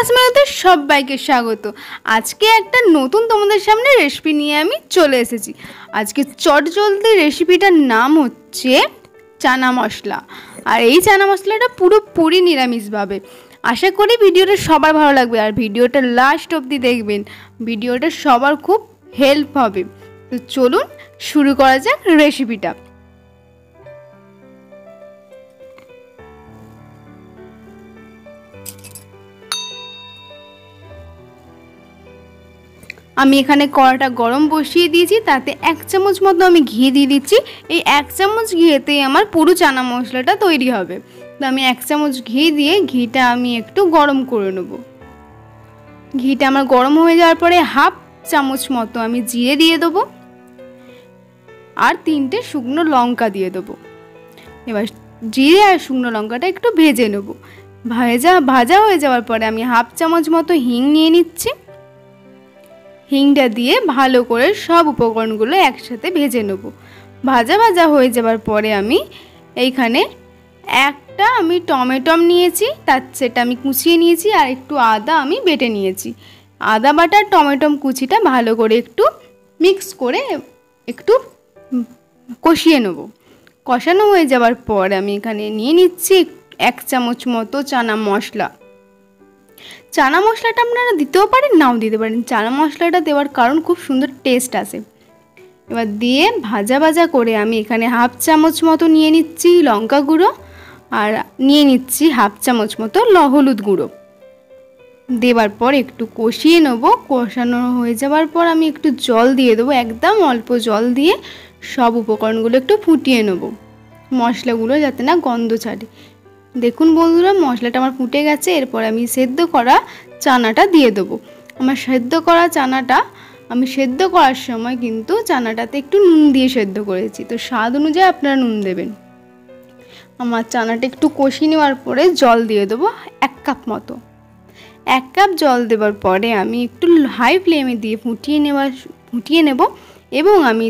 ক্লাসমেটদের সবাইকে স্বাগত। আজকে একটা নতুন তোমাদের সামনে রেসিপি নিয়ে আমি চলে এসেছি। আজকে চটজলদি রেসিপিটার নাম হচ্ছে চানা মশলা। আর এই চানা মশলাটা পুরোপুরি নিরামিষভাবে। আশা করি ভিডিওটা সবার ভালো লাগবে আর ভিডিওটা লাস্ট অবধি দেখবেন। ভিডিওটা সবার খুব হেল্প হবে। তো চলুন শুরু করা যাক রেসিপিটা। আমি এখানে কড়াটা গরম বসিয়ে দিয়েছি, তাতে 1 চামচ মতো আমি ঘি দিয়ে দিচ্ছি। এই 1 চামচ ঘিতেই আমার পুরো চানা মশলাটা তৈরি হবে। তো আমি 1 চামচ ঘি দিয়ে ঘিটা আমি একটু গরম করে নেব। ঘিটা আমার গরম হয়ে যাওয়ার পরে 1/2 চামচ মতো আমি জিরে দিয়ে দেবো আর 3টে শুকনো লঙ্কা দিয়ে দেবো। এবার জিরে আর শুকনো লঙ্কাটা একটু ভেজে নেব। ভাজা হয়ে যাওয়ার পরে আমি 1/2 চামচ মতো হিং নিয়ে নিচ্ছি। হিংটা দিয়ে ভালো করে সব উপকরণগুলো একসাথে ভেজে নেব। ভাজা হয়ে যাওয়ার পরে আমি এইখানে একটা টমেটো নিয়েছি, সেটা আমি কুচিয়ে নিয়েছি আর একটু আদা আমি বেটে নিয়েছি। আদা বাটা টমেটো কুচিটা ভালো করে একটু মিক্স করে একটু কষিয়ে নেব। কষানো হয়ে যাওয়ার পর আমি এখানে নিয়ে নিচ্ছি 1 চামচ মতো চানা মশলা। চানা মশলাটা আপনারা দিতেও পারেন, নাও দিতে পারেন। চানা মশলাটা দেওয়ার কারণ খুব সুন্দর টেস্ট আসে। এবার দিয়ে ভাজা করে আমি এখানে 1/2 চামচ মতো নিয়ে নিচ্ছি লঙ্কা গুঁড়ো আর নিয়ে নিচ্ছি 1/2 চামচ মতো হলুদ গুঁড়ো। দেওয়ার পর একটু কষিয়ে নেব। কষানো হয়ে যাওয়ার পর আমি একটু জল দিয়ে দেবো, একদম অল্প জল দিয়ে সব উপকরণগুলো একটু ফুটিয়ে নেব, মশলাগুলো যাতে না গন্ধ ছাড়ে। দেখুন বন্ধুরা, মশলাটা আমার ফুটে গেছে। এরপর আমি সেদ্ধ করা চানাটা দিয়ে দেবো। আমার সেদ্ধ করা চানাটা আমি সেদ্ধ করার সময় কিন্তু চানাটাতে একটু নুন দিয়ে সেদ্ধ করেছি, তো স্বাদ অনুযায়ী আপনারা নুন দেবেন। আমার চানাটা একটু কষিয়ে নেওয়ার পরে জল দিয়ে দেবো 1 কাপ মতো। 1 কাপ জল দেওয়ার পরে আমি একটু হাই ফ্লেমে দিয়ে ফুটিয়ে নেব এবং আমি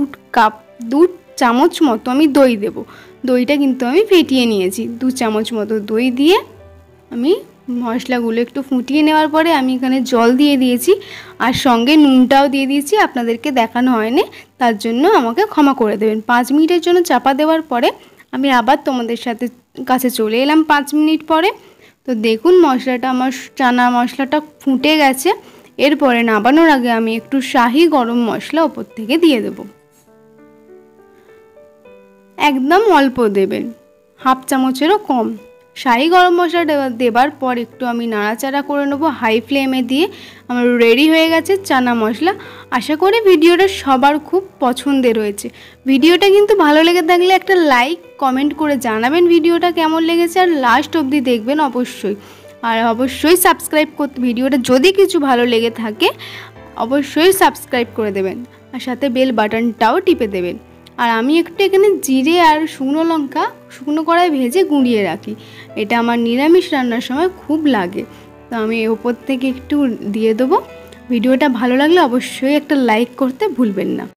2 চামচ মতো আমি দই দেব। দইটা কিন্তু আমি ফেটিয়ে নিয়েছি। 2 চামচ মতো দই দিয়ে আমি মশলাগুলো একটু ফুটিয়ে নেওয়ার পরে আমি এখানে জল দিয়ে দিয়েছি আর সঙ্গে নুনটাও দিয়ে দিয়েছি। আপনাদেরকে দেখানো হয়নি, তার জন্য আমাকে ক্ষমা করে দেবেন। 5 মিনিটের জন্য চাপা দেওয়ার পরে আমি আবার তোমাদের কাছে চলে এলাম 5 মিনিট পরে। তো দেখুন মশলাটা আমার চানা মশলাটা ফুটে গেছে। এরপরে নামানোর আগে আমি একটু শাহি গরম মশলা ওপর থেকে দিয়ে দেব। একদম অল্প দেবেন, 1/2 চামচেরও কম। শাহি গরম মশলা দেবার পর একটু আমি নাড়াচাড়া করে নেবো হাই ফ্লেমে দিয়ে। আমার রেডি হয়ে গেছে চানা মশলা। আশা করি ভিডিওটা সবার খুব পছন্দের হয়েছে। ভিডিওটা কিন্তু ভালো লেগে থাকলে একটা লাইক কমেন্ট করে জানাবেন ভিডিওটা কেমন লেগেছে আর লাস্ট অবধি দেখবেন অবশ্যই। আর অবশ্যই সাবস্ক্রাইব করতে, ভিডিওটা যদি কিছু ভালো লেগে থাকে অবশ্যই সাবস্ক্রাইব করে দেবেন আর সাথে বেল বাটনটাও টিপে দেবেন। আর আমি একটু এখানে জিরে আর শুকনো লঙ্কা শুকনো কড়ায় ভেজে গুঁড়িয়ে রাখি, এটা আমার নিরামিষ রান্নার সময় খুব লাগে। তো আমি ওপর থেকে একটু দিয়ে দেবো। ভিডিওটা ভালো লাগলে অবশ্যই একটা লাইক করতে ভুলবেন না।